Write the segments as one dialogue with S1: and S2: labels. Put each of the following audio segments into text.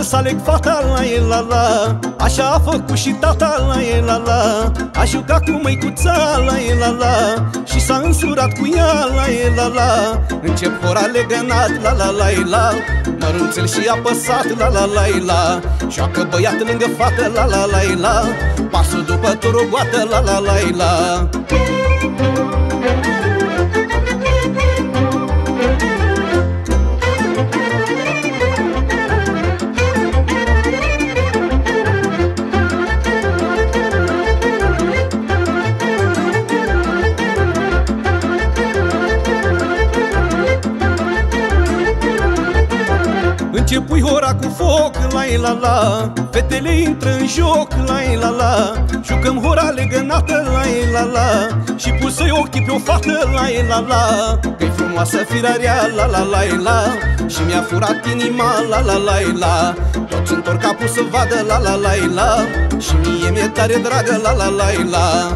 S1: să aleg fata la el la la. Așa a făcut și tata la el la la. A jucat cu măicuța la el la la. Și s-a însurat cu ea la el la la. Încep hora legănat la la la la. Mărunțel și apăsat la la la la. Joacă băiat lângă fată la la la la. Pasul după turogoată la la la la. Începui hora cu foc, la la. Fetele intră în joc, la la. Jucăm hora legănată, la la. Și pusă-i ochii pe o fată, la la. Că-i frumoasă firarea, la la. Și mi-a furat inima, la la. Toți întorc capul să vadă, la la. Și mie mi-e tare dragă, la la.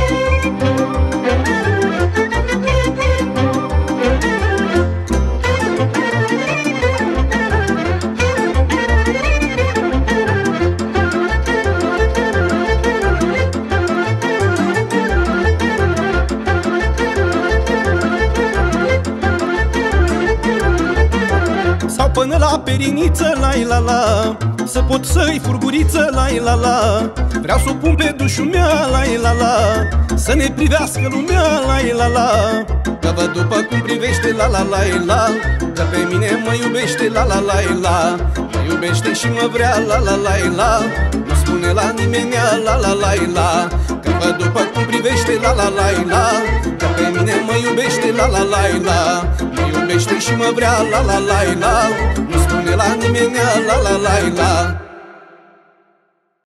S1: Sau până la periniță, la la. Să pot să-i furguriță, la la. Vreau să o pun pe dușul mea, la la. Să ne privească lumea, la la. Că văd după cum privește, la la. Că pe mine mă iubește, la la. Mă iubește și mă vrea, la la. Nu spune la nimenea, la la. Că văd după cum privește, la la. Că pe mine mă iubește, la la. Mă iubește și mă vrea, la la. Nu spune la nimenea, la la.